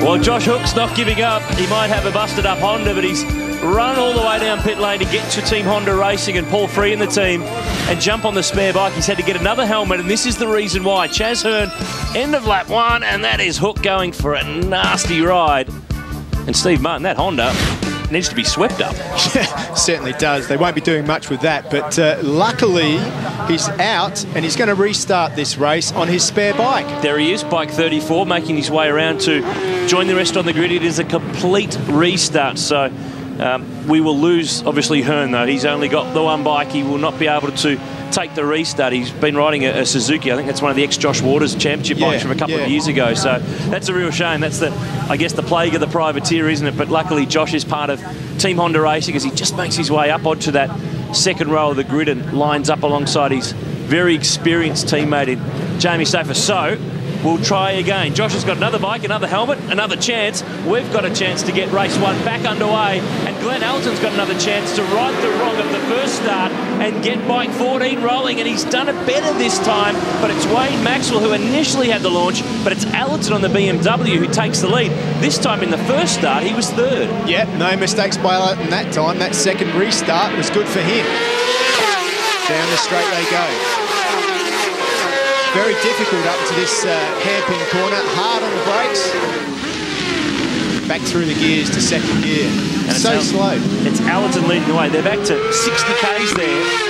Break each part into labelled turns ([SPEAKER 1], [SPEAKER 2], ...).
[SPEAKER 1] Well, Josh Hook's not giving up. He might have a busted-up Honda, but he's run all the way down pit lane to get to Team Honda Racing and Paul Free in the team and jump on the spare bike. He's had to get another helmet, and this is the reason why. Chaz Hearn, end of lap 1, and that is Hook going for a nasty ride. And Steve Martin, that Honda needs to be swept up.
[SPEAKER 2] Yeah, certainly does. They won't be doing much with that, but luckily he's out and he's going to restart this race on his spare bike.
[SPEAKER 1] There he is, bike 34, making his way around to join the rest on the grid. It is a complete restart, so we will lose, obviously, Hearn, though. He's only got the one bike. He will not be able to take the restart. He's been riding a Suzuki. I think that's one of the ex-Josh Waters championship bikes from a couple of years ago. So that's a real shame. That's I guess, the plague of the privateer, isn't it? But luckily, Josh is part of Team Honda Racing as he just makes his way up onto that second row of the grid and lines up alongside his very experienced teammate in Jamie Stauffer. So we'll try again. Josh has got another bike, another helmet, another chance. We've got a chance to get race 1 back underway, and Glenn Allerton's got another chance to right the wrong of the first start and get bike 14 rolling, and he's done it better this time, but it's Wayne Maxwell who initially had the launch, but it's Allerton on the BMW who takes the lead. This time in the first start, he was third. Yep,
[SPEAKER 2] no mistakes by Allerton that time. That second restart was good for him. Down the straight they go. Very difficult up to this hairpin corner. Hard on the brakes. Back through the gears to second gear. And so slow.
[SPEAKER 1] It's Allerton leading the way. They're back to 60 k's there.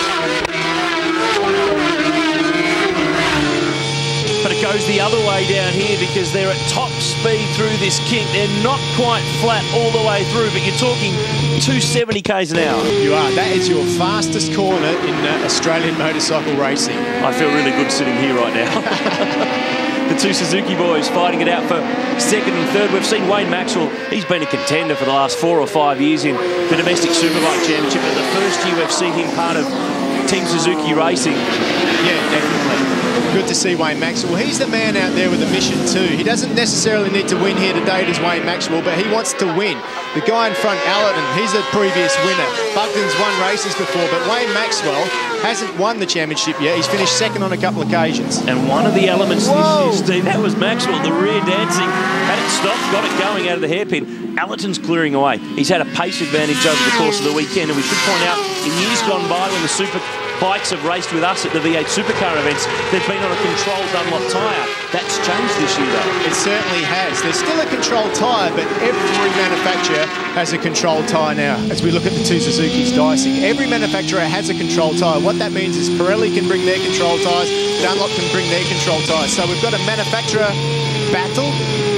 [SPEAKER 1] But it goes the other way down here because they're at top speed through this kink. They're not quite flat all the way through, but you're talking 270 k's an hour.
[SPEAKER 2] You are. That is your fastest corner in Australian motorcycle racing.
[SPEAKER 1] I feel really good sitting here right now. The two Suzuki boys fighting it out for second and third. We've seen Wayne Maxwell. He's been a contender for the last 4 or 5 years in the domestic superbike championship. But the first year we've seen him part of Team Suzuki Racing.
[SPEAKER 2] Yeah, definitely. Good to see Wayne Maxwell. He's the man out there with a mission too. He doesn't necessarily need to win here today as Wayne Maxwell, but he wants to win. The guy in front, Allerton, he's a previous winner. Bugden's won races before, but Wayne Maxwell hasn't won the championship yet. He's finished second on a couple of occasions.
[SPEAKER 1] And one of the elements this year, Steve, that was Maxwell, the rear dancing. Had it stopped, got it going out of the hairpin. Allerton's clearing away. He's had a pace advantage over the course of the weekend, and we should point out, in years gone by when the super bikes have raced with us at the V8 Supercar events, they've been on a controlled Dunlop tyre. That's changed this year, though.
[SPEAKER 2] It certainly has. There's still a controlled tyre, but every manufacturer has a controlled tyre now. As we look at the two Suzuki's dicing, every manufacturer has a controlled tyre. What that means is Pirelli can bring their controlled tyres, Dunlop can bring their controlled tyres. So we've got a manufacturer battle,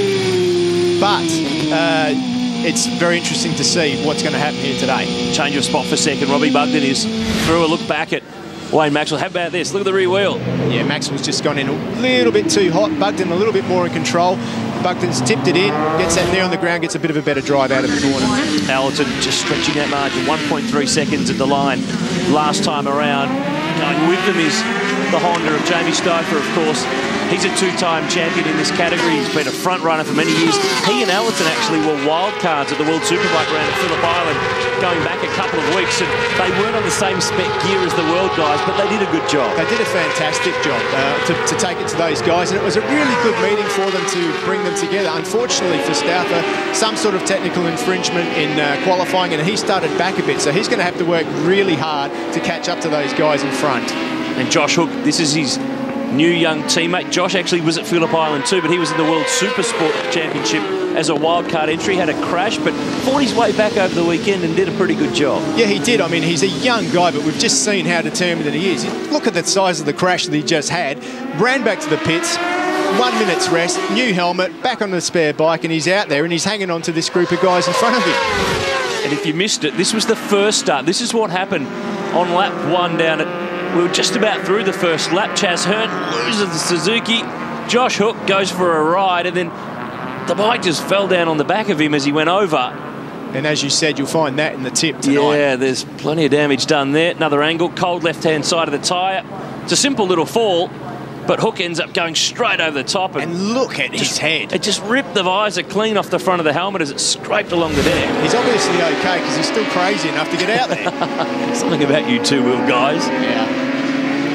[SPEAKER 2] but it's very interesting to see what's going to happen here today.
[SPEAKER 1] Change of spot for second. Robbie Bugden is through a look back at Wayne Maxwell. How about this? Look at the rear wheel. Yeah,
[SPEAKER 2] Maxwell's just gone in a little bit too hot. Bugden a little bit more in control. Bugden's tipped it in, gets that knee on the ground, gets a bit of a better drive out of the corner.
[SPEAKER 1] Allerton just stretching that margin. 1.3 seconds at the line last time around. Going with them is the Honda of Jamie Stauffer, of course. He's a two-time champion in this category. He's been a front runner for many years. He and Allerton actually were wild cards at the World Superbike round at Phillip Island going back a couple of weeks, and they weren't on the same spec gear as the world guys, but they did a good job.
[SPEAKER 2] They did a fantastic job to take it to those guys, and it was a really good meeting for them to bring them together. Unfortunately for Stauffer, some sort of technical infringement in qualifying, and he started back a bit, so he's going to have to work really hard to catch up to those guys in front.
[SPEAKER 1] And Josh Hook, this is his new young teammate. Josh actually was at Phillip Island too, but he was in the World Super Sport Championship as a wildcard entry, had a crash, but fought his way back over the weekend and did a pretty good job.
[SPEAKER 2] Yeah, he did. I mean, he's a young guy, but we've just seen how determined that he is. Look at the size of the crash that he just had. Ran back to the pits, 1 minute's rest, new helmet, back on the spare bike, and he's out there and he's hanging on to this group of guys in front of him.
[SPEAKER 1] And if you missed it, this was the first start. This is what happened on lap 1 down at... We were just about through the first lap. Chaz Hearn loses the Suzuki. Josh Hook goes for a ride, and then the bike just fell down on the back of him as he went over.
[SPEAKER 2] And as you said, you'll find that in the tip tonight.
[SPEAKER 1] Yeah, there's plenty of damage done there. Another angle, cold left-hand side of the tyre. It's a simple little fall, but Hook ends up going straight over the top.
[SPEAKER 2] And look at his head.
[SPEAKER 1] It just ripped the visor clean off the front of the helmet as it scraped along the deck.
[SPEAKER 2] He's obviously okay because he's still crazy enough to get out there.
[SPEAKER 1] Something about you two, Will, guys.
[SPEAKER 2] Yeah.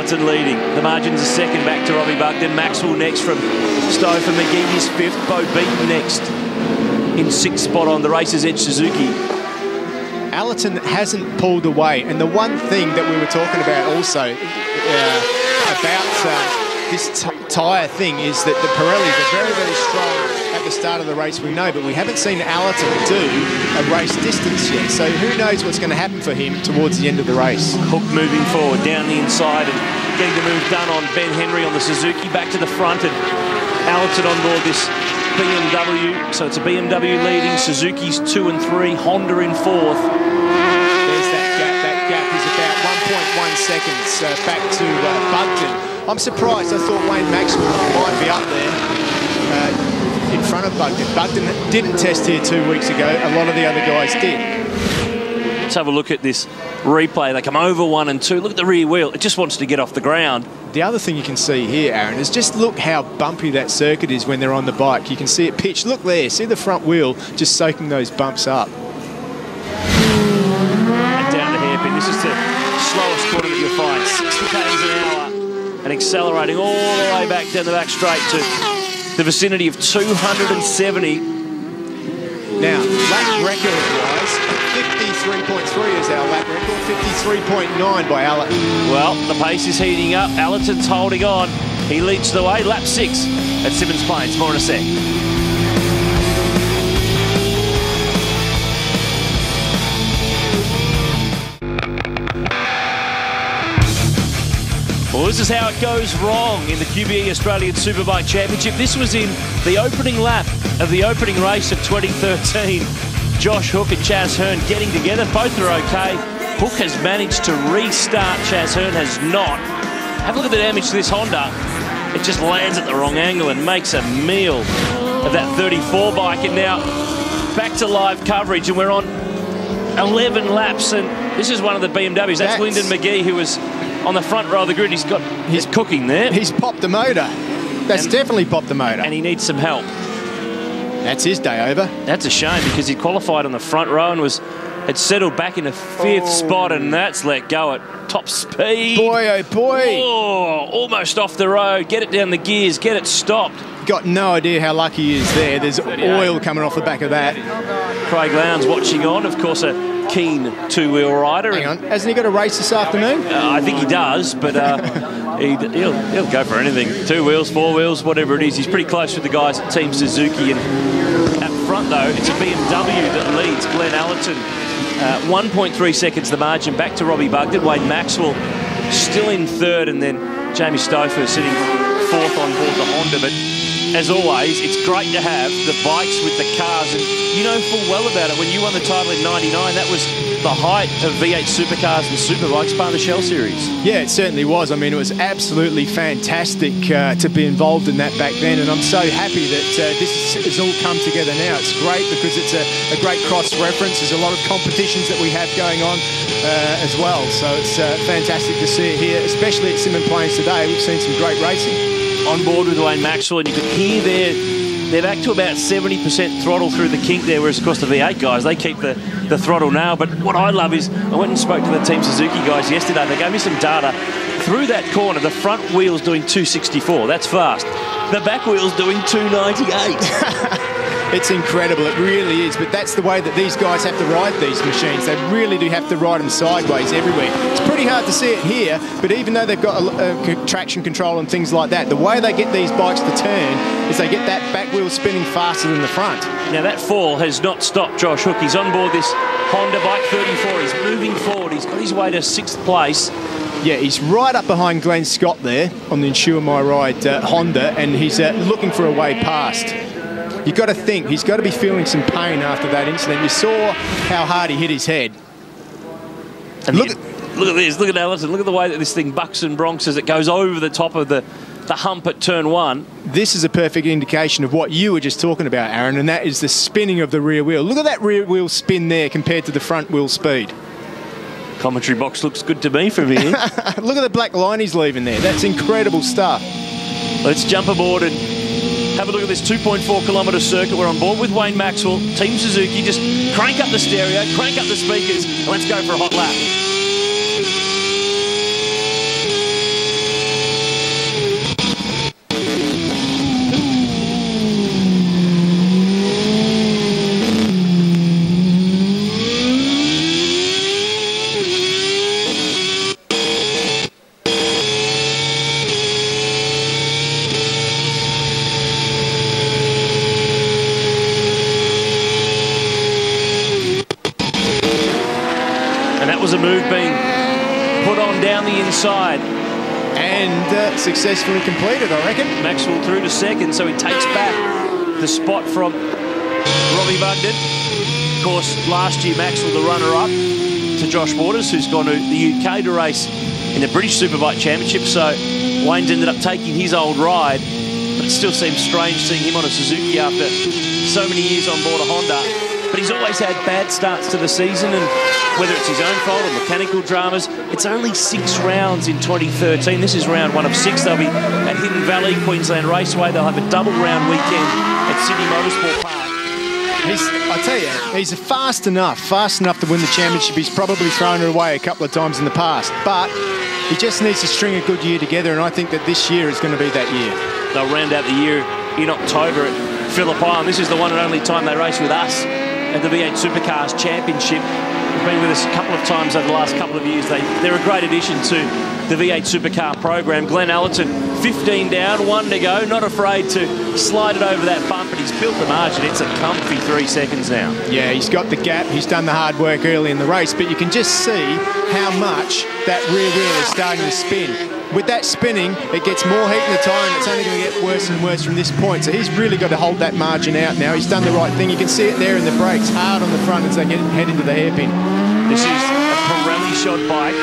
[SPEAKER 1] Allerton leading. The margin's a second back to Robbie Bugden. Maxwell next from Stouffer. McGee is fifth. Bo Beaton next in sixth spot on the Racer's Edge Suzuki.
[SPEAKER 2] Allerton hasn't pulled away. And the one thing that we were talking about also about this tyre thing is that the Pirellis are very, very strong at the start of the race, we know, but we haven't seen Allerton do a race distance yet. So who knows what's going to happen for him towards the end of the race.
[SPEAKER 1] Hook moving forward down the inside and getting the move done on Ben Henry on the Suzuki, back to the front, and Allerton on board this BMW. So it's a BMW leading, Suzuki's 2 and 3, Honda in fourth.
[SPEAKER 2] There's that gap. That gap is about 1.1 seconds back to Bugden. I'm surprised. I thought Wayne Maxwell might be up there in front of Bugden. Bugden didn't test here 2 weeks ago. A lot of the other guys did.
[SPEAKER 1] Let's have a look at this replay. They come over 1 and 2. Look at the rear wheel. It just wants to get off the ground.
[SPEAKER 2] The other thing you can see here, Aaron, is just look how bumpy that circuit is when they're on the bike. You can see it pitched. Look there. See the front wheel just soaking those bumps up.
[SPEAKER 1] And down the hairpin. This is the slowest corner that you'll find. 60 k's an hour. And accelerating all the way back down the back straight to the vicinity of 270.
[SPEAKER 2] Now, lap record-wise, 53.3 is our lap record, 53.9 by Allerton.
[SPEAKER 1] Well, the pace is heating up. Allerton's holding on. He leads the way. Lap 6 at Symmons Plains. More in a sec. Well, this is how it goes wrong in the QBE Australian Superbike Championship. This was in the opening lap of the opening race of 2013. Josh Hook and Chaz Hearn getting together. Both are okay. Hook has managed to restart. Chaz Hearn has not. Have a look at the damage to this Honda. It just lands at the wrong angle and makes a meal of that 34 bike. And now back to live coverage, and we're on 11 laps. And this is one of the BMWs. That's Lyndon McGee, who was on the front row of the grid. He's cooking there.
[SPEAKER 2] He's popped the motor. That's definitely popped the motor.
[SPEAKER 1] And he needs some help.
[SPEAKER 2] That's his day over.
[SPEAKER 1] That's a shame, because he qualified on the front row and had settled back in the fifth spot, and that's let go at top speed.
[SPEAKER 2] Boy, oh boy.
[SPEAKER 1] Oh, almost off the road. Get it down the gears. Get it stopped.
[SPEAKER 2] Got no idea how lucky he is there. There's oil coming off the back of that.
[SPEAKER 1] Craig Lowndes watching on. Of course, a keen two-wheel rider.
[SPEAKER 2] Hang on. Hasn't he got a race this afternoon?
[SPEAKER 1] I think he does, but he'll go for anything. 2 wheels, 4 wheels, whatever it is. He's pretty close with the guys at Team Suzuki. And up front, though, it's a BMW that leads Glenn Allerton. 1.3 seconds the margin back to Robbie Bugden. Wayne Maxwell still in third, and then Jamie Stouffer sitting fourth on board the Honda. But as always, it's great to have the bikes with the cars, and you know full well about it. When you won the title in '99, that was the height of V8 supercars and superbikes, part of the Shell Series.
[SPEAKER 2] Yeah, it certainly was. I mean, it was absolutely fantastic to be involved in that back then, and I'm so happy that this has all come together now. It's great because it's a great cross-reference. There's a lot of competitions that we have going on as well, so it's fantastic to see it here, especially at Symmons Plains today. We've seen some great racing.
[SPEAKER 1] On board with Wayne Maxwell, and you could hear they're back to about 70% throttle through the kink there, whereas of course the V8 guys, they keep the throttle now. But what I love is, I went and spoke to the Team Suzuki guys yesterday. They gave me some data. Through that corner, the front wheel's doing 264. That's fast. The back wheel's doing 298.
[SPEAKER 2] It's incredible, it really is, but that's the way that these guys have to ride these machines. They really do have to ride them sideways everywhere. It's pretty hard to see it here, but even though they've got a traction control and things like that, the way they get these bikes to turn is they get that back wheel spinning faster than the front.
[SPEAKER 1] Now that fall has not stopped Josh Hook. He's on board this Honda bike 34. He's moving forward. He's got his way to 6th place.
[SPEAKER 2] Yeah, he's right up behind Glenn Scott there on the Ensure My Ride Honda, and he's looking for a way past. You've got to think, he's got to be feeling some pain after that incident. You saw how hard he hit his head.
[SPEAKER 1] And look at this, look at Allerton. Look at the way that this thing bucks and broncs as it goes over the top of the hump at turn 1.
[SPEAKER 2] This is a perfect indication of what you were just talking about, Aaron, and that is the spinning of the rear wheel. Look at that rear wheel spin there compared to the front wheel speed.
[SPEAKER 1] Commentary box looks good to me from here.
[SPEAKER 2] Look at the black line he's leaving there. That's incredible stuff.
[SPEAKER 1] Let's jump aboard and have a look at this 2.4 kilometre circuit. We're on board with Wayne Maxwell, Team Suzuki. Just crank up the stereo, crank up the speakers, and let's go for a hot lap. was a move being put on down the inside.
[SPEAKER 2] And successfully completed, I reckon.
[SPEAKER 1] Maxwell through to second, so he takes back the spot from Robbie Bugden. Of course, last year Maxwell the runner-up to Josh Waters, who's gone to the UK to race in the British Superbike Championship. So Wayne's ended up taking his old ride, but it still seems strange seeing him on a Suzuki after so many years on board a Honda. But he's always had bad starts to the season, and whether it's his own fault or mechanical dramas, it's only 6 rounds in 2013. This is round 1 of 6. They'll be at Hidden Valley, Queensland Raceway. They'll have a double round weekend at Sydney Motorsport Park.
[SPEAKER 2] I tell you, he's fast enough to win the championship. He's probably thrown it away a couple of times in the past, but he just needs to string a good year together, and I think that this year is going to be that year.
[SPEAKER 1] They'll round out the year in October at Phillip Island. This is the one and only time they race with us at the V8 Supercars Championship. They've been with us a couple of times over the last couple of years. They're a great addition to the V8 Supercar program. Glenn Allerton, 15 down, 1 to go, not afraid to slide it over that bump, and he's built the margin. It's a comfy 3 seconds now. Yeah, he's got the gap. He's done the hard work early in the race, but you can just see how much that rear wheel is starting to spin. With that spinning, it gets more heat in the tyre, and it's only going to get worse and worse from this point. So he's really got to hold that margin out now. He's done the right thing. You can see it there in the brakes, hard on the front as they head into the hairpin. This is a Pirelli shod bike.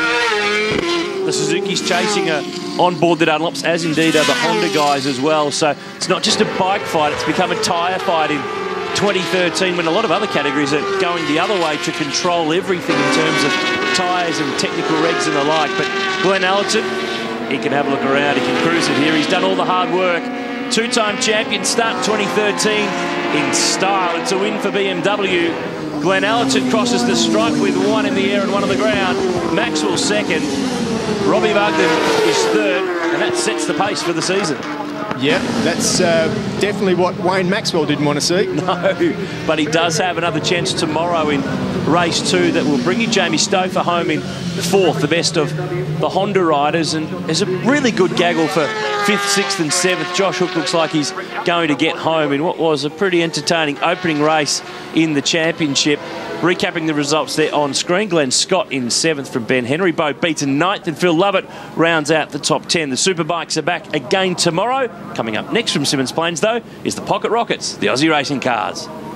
[SPEAKER 1] The Suzuki's chasing her on board the Dunlops, as indeed are the Honda guys as well. So it's not just a bike fight, it's become a tyre fight in 2013, when a lot of other categories are going the other way to control everything in terms of tyres and technical regs and the like. But Glenn Allerton, he can have a look around, he can cruise it here. He's done all the hard work. 2-time champion, start 2013 in style. It's a win for BMW. Glenn Allerton crosses the stripe with 1 in the air and 1 on the ground. Maxwell second. Robbie Bugden is third, and that sets the pace for the season. Yep, that's definitely what Wayne Maxwell didn't want to see. No, but he does have another chance tomorrow in race 2 that will bring you Jamie Stouffer home in 4th, the best of the Honda riders, and there's a really good gaggle for 5th, 6th and 7th. Josh Hook looks like he's going to get home in what was a pretty entertaining opening race in the championship. Recapping the results there on screen, Glenn Scott in 7th from Ben Henry. Bo Beaton 9th, and Phil Lovett rounds out the top 10. The Superbikes are back again tomorrow. Coming up next from Symmons Plains, though, is the Pocket Rockets, the Aussie racing cars.